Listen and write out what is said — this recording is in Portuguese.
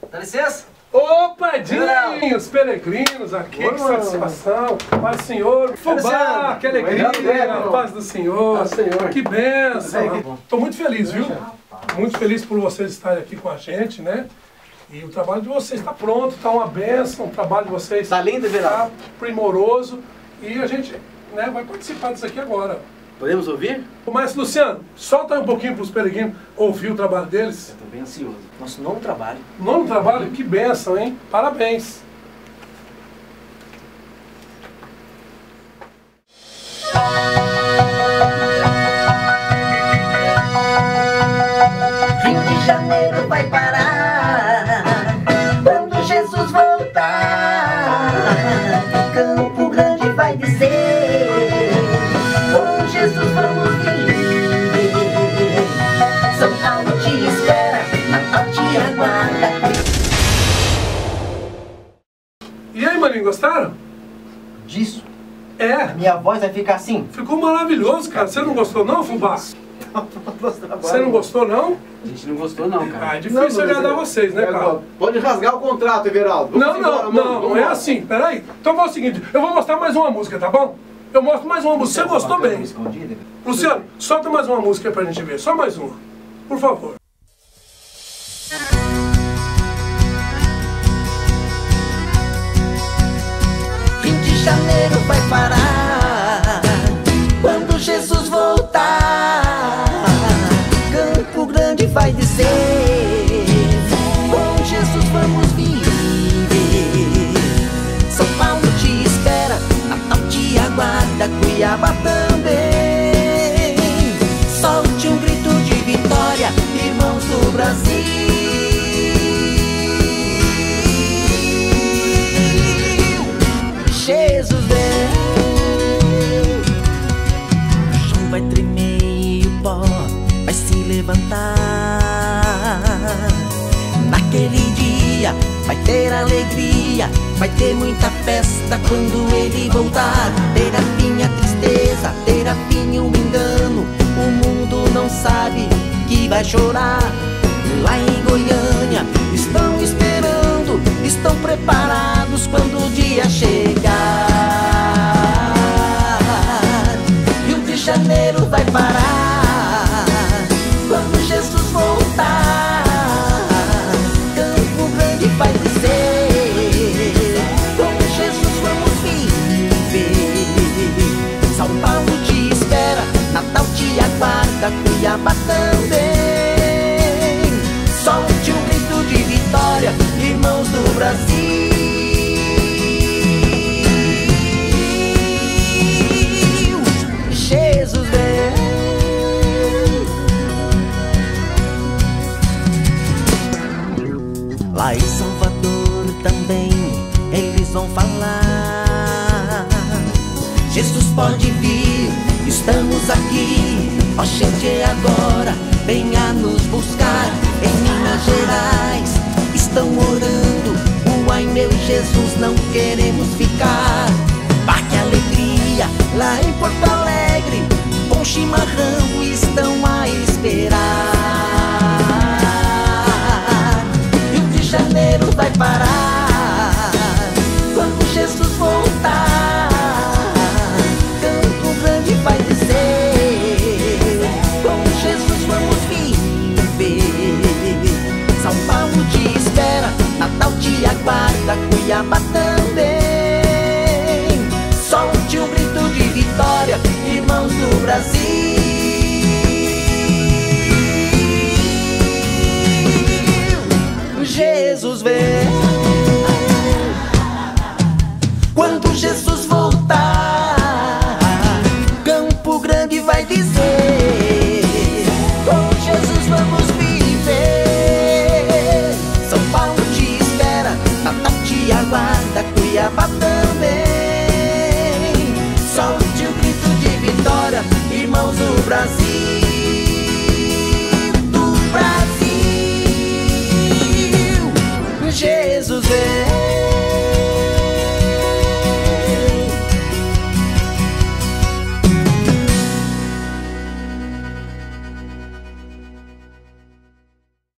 Dá licença? Opa, Edinhos, peregrinos aqui, que satisfação. Paz do Senhor, fubá, que alegria, a paz do Senhor, que bênção. Estou muito feliz, viu? Muito feliz por vocês estarem aqui com a gente, né? E o trabalho de vocês está pronto, está uma bênção, o trabalho de vocês está lindo, está primoroso. E a gente, né, vai participar disso aqui agora. Podemos ouvir? Mas, Luciano, solta aí um pouquinho para os peregrinos ouvir o trabalho deles. Eu estou bem ansioso. Nosso novo trabalho. Novo trabalho? Que bênção, hein? Parabéns. Rio de Janeiro vai parar quando Jesus voltar. Campo Grande vai descer. Com Jesus vamos viver. São Paulo te espera, Natal te aguarda. E aí, maninho, gostaram? Disso? É. Minha voz vai ficar assim? Ficou maravilhoso, cara. Você não gostou não, fubá? Você não gostou não? A gente não gostou não, cara. Ah, é difícil agradar vocês, né, cara? Pode rasgar o contrato, Everaldo. Não é assim. Peraí. Então vamos ao seguinte, eu vou mostrar mais uma música, tá bom? Eu mostro mais uma música. Você gostou bem? Luciano, solta mais uma música aí pra gente ver. Só mais uma. Por favor. Rio de Janeiro vai parar quando Jesus voltar. Campo Grande vai descer. Com Jesus vamos viver. São Paulo te espera, Natal te aguarda, Cuiabá também. Solte um grito de vitória, irmãos do Brasil. Jesus vem. O chão vai tremer e o pó vai se levantar. Naquele dia vai ter alegria, vai ter muita festa quando ele voltar. Terá fim a tristeza, terá fim o engano. O mundo não sabe que vai chorar. Lá em Goiânia estão esperando, estão preparados quando o dia chegar. Rio de Janeiro vai parar quando Jesus voltar. Campo Grande vai descer. Com Jesus vamos viver. São Paulo te espera, Natal te aguarda, Cuiabá também. Solte um grito de vitória, irmãos do Brasil. Jesus vem. Lá em Salvador também eles vão falar. Jesus pode vir, estamos aqui. Ó gente, agora venha nos buscar. Em Minas Gerais estão orando. Uai meu Jesus, não queremos ficar. Bah, que alegria lá em Porto Alegre. Com chimarrão estão a esperar. Rio de Janeiro vai parar